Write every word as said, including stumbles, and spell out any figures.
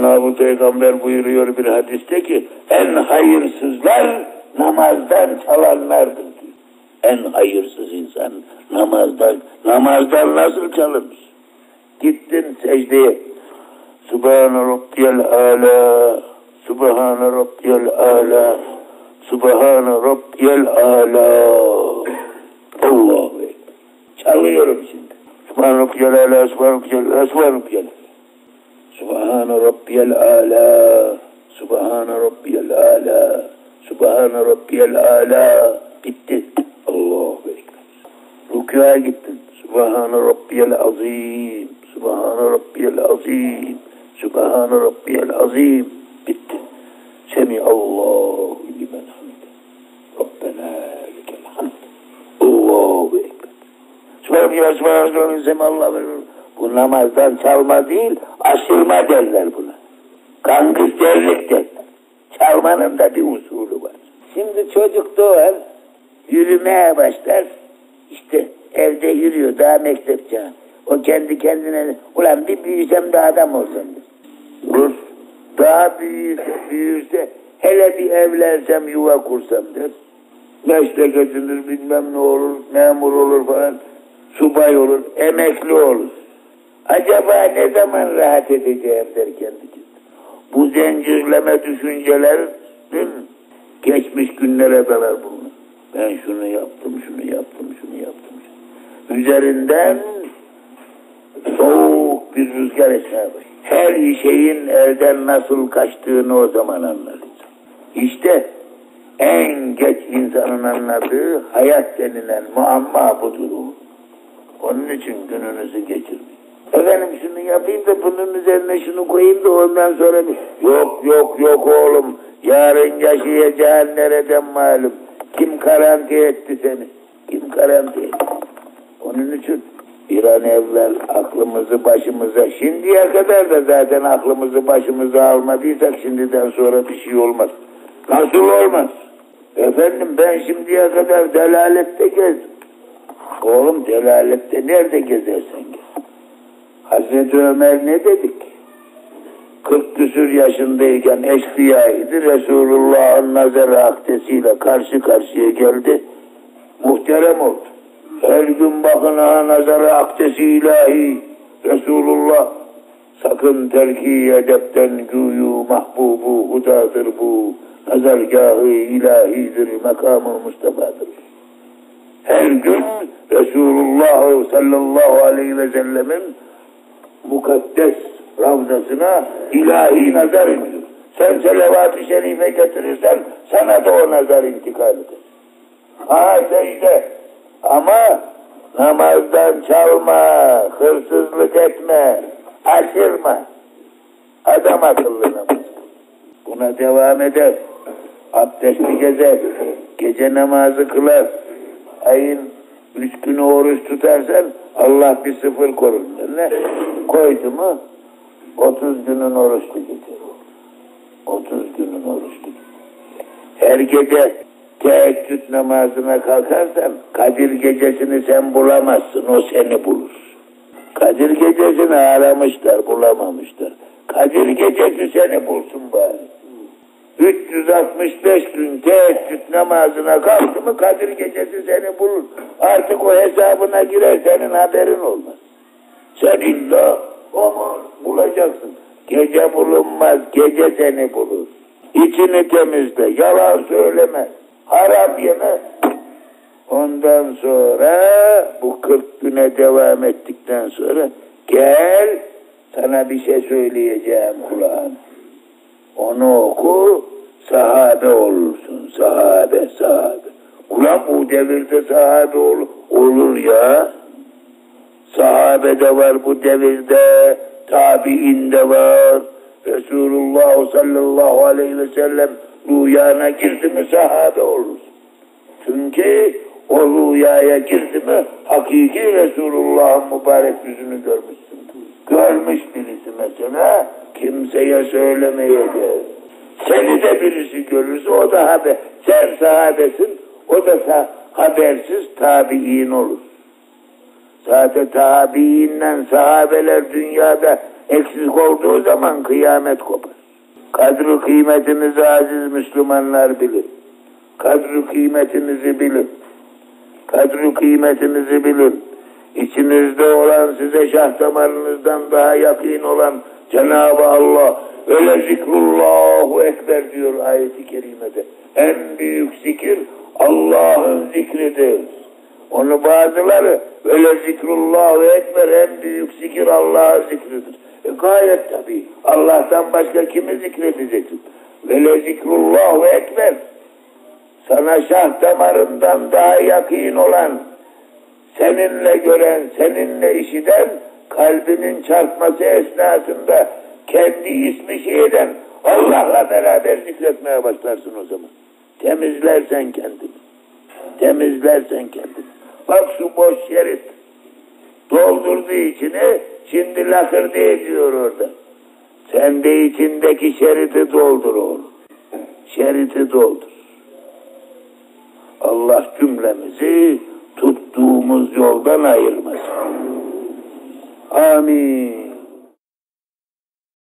Cenab-ı Peygamber buyuruyor bir hadiste ki en hayırsızlar namazdan çalanlardır diyor. En hayırsız insan namazdan, namazdan nasıl çalınır? Gittin secdeye. Subhane Rabbiyel Ala, Subhane Rabbiyel Ala, Subhane Rabbiyel Ala. Allahu Ekber. Çalıyorum şimdi. Subhane Rabbiyel Ala, Subhane Rabbiyel Ala, Subhane Rabbiyel Ala. Subhane Rabbiyel Ala, Subhane Rabbiyel Ala, Subhane Rabbiyel Ala. Bitti. Allahu Ekber. Rükûa gittin. Subhane Rabbiyel Azim, Subhane Rabbiyel Azim, Subhane Rabbiyel Azim. Bitti. Semihallahu limen hamide. Rabbena lekel hamd. Allahu Ekber. Subhane Subhane Semihallahu limen. Bu namazdan çalma değil, aşırma derler buna. Gangsterlik derler. Çalmanın da bir usulü var. Şimdi çocuk doğar, yürümeye başlar. İşte evde yürüyor, daha mektep çağı. O kendi kendine, ulan bir büyüsem de adam olsam. Rus, daha büyüyse, büyürse, hele bir evlensem, yuva kursam der. Meslek edinir, bilmem ne olur, memur olur falan, subay olur, emekli olur. Acaba ne zaman rahat edeceğim der kendi kendine. Bu zincirleme düşüncelerin geçmiş günlere dalar bunu. Ben şunu yaptım, şunu yaptım, şunu yaptım. Üzerinden soğuk bir rüzgar esmeye başlar. Her şeyin elden nasıl kaçtığını o zaman anlar. İşte en geç insanın anladığı hayat denilen muamma budur. Onun için gününüzü geçirmeyin. Efendim şunu yapayım da bunun üzerine şunu koyayım da ondan sonra bir... Yok yok yok oğlum. Yarın yaşayacağın nereden malum? Kim garanti etti seni? Kim garanti etti? Onun için bir an evvel aklımızı başımıza, şimdiye kadar da zaten aklımızı başımıza almadıysak şimdiden sonra bir şey olmaz. Nasıl olmaz? Efendim ben şimdiye kadar delalette gezdim. Oğlum delalette nerede gezersen gez. Hazreti Ömer ne dedik? kırk küsür yaşındayken eşkıyaydı. Resulullah'ın nazarı akdesiyle karşı karşıya geldi. Muhterem oldu. Her gün bakın ha nazarı akdesi ilahi. Resulullah sakın terki edepten güyu mahbubu hudadır bu. Nazargâh-ı ilahidir, makamı Mustafa'dır. Her gün Resulullah sallallahu aleyhi ve sellemin mukaddes ravzasına ilahi nazar ediyor. Sen selavat-ı şerife getirirsen sana da o nazar intikal eder. Ha secde. Ama namazdan çalma, hırsızlık etme, aşırma. Adam akıllı namaz. Buna devam eder. Abdestli gezer. Gece namazı kılar. Ayın üç günü oruç tutarsan Allah bir sıfır korur. Ne? Koydu mu otuz günün oruçlu geçer. otuz günün oruçlu. Her gece teheccüd namazına kalkarsan Kadir gecesini sen bulamazsın. O seni bulur. Kadir gecesini aramışlar, bulamamışlar. Kadir gecesi seni bulsun bari. üç yüz altmış beş gün teheccüd namazına kalktı mı Kadir gecesi seni bulur. Artık o hesabına girer, senin haberin olmaz. Sen illa onu bulacaksın. Gece bulunmaz, gece seni bulur. İçini temizle, yalan söyleme, haram yeme. Ondan sonra bu kırk güne devam ettikten sonra gel sana bir şey söyleyeceğim kulağına. Onu oku, sahabe olursun. Sahabe, sahabe. Ulan bu devirde sahabe olur, olur ya. Sahabe de var bu devirde, tabi'in de var. Resulullah sallallahu aleyhi ve sellem rüyana girdi mi sahabe olursun. Çünkü o rüyaya girdi mi hakiki Resulullah'ın mübarek yüzünü görmüşsün. Görmüş birisi mesela kimseye söylemeyecek. Seni de birisi görürse o da haber. Sen sahabesin, o da habersiz tabi'in olur. Zaten tabi'inden sahabeler dünyada Eksik olduğu zaman kıyamet kopar. Kadri kıymetinizi aziz Müslümanlar bilin. Kadri kıymetinizi bilin. Kadri kıymetinizi bilin. İçinizde olan, size şah damarınızdan daha yakın olan Cenab-ı Allah öyle zikrullahu ekber diyor ayet-i kerimede. En büyük zikir Allah'ın zikridir. Onu bazıları öyle zikrullahu ekber, en büyük zikir Allah'ın zikridir. E gayet tabii. Allah'tan başka kimi zikredeceksin? Öyle zikrullahu ekber. Sana şah damarından daha yakın olan, seninle gören, seninle işiten, kalbinin çarpması esnasında kendi ismi şeyden Allah'la beraber zikretmeye başlarsın o zaman. Temizlersen kendini. Temizlersen kendini. Bak şu boş şerit. Doldurdu içine, şimdi lakırdı ediyor orada. Sen de içindeki şeriti doldur oğlum. Şeriti doldur. Allah cümlemizi tuttuğumuz yoldan ayırmasın. Amin.